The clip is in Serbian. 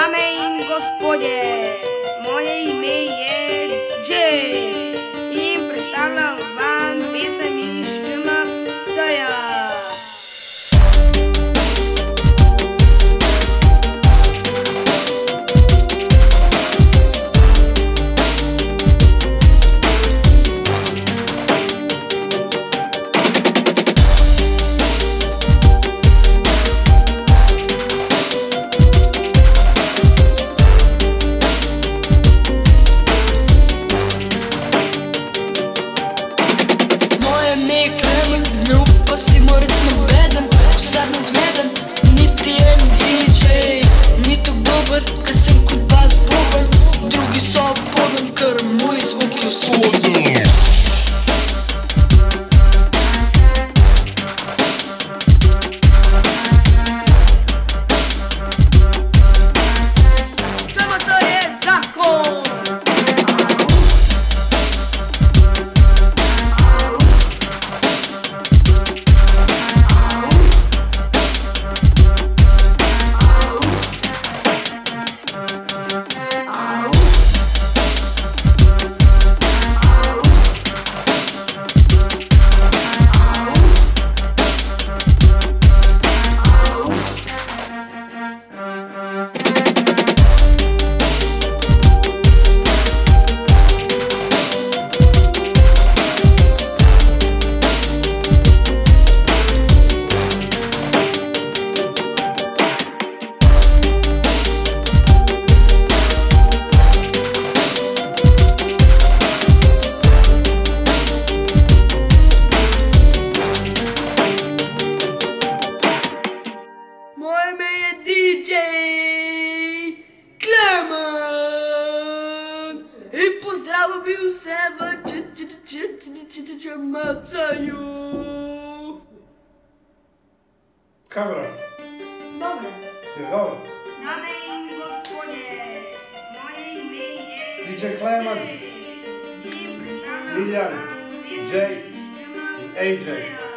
Dame in gospodje, moje ime je Jay in predstavljam vam pesem iz ŠMC-ja. Pa si morisno bedan, sad nezvedan. Niti je DJ, niti dobar, kad sam kod vas boban. Drugi sob podan, kar moj zvuk je svodan. Samo to je zakon. Moje ime je DJ Klemen i pozdravil bi vse v ČMC-ju. Kamera, Dobro. je dobro? Dame in gospodje, moje ime je DJ Klemen, in predstavljam Miljan, vam pesem Jay iz ŠMC-ja. in AJ.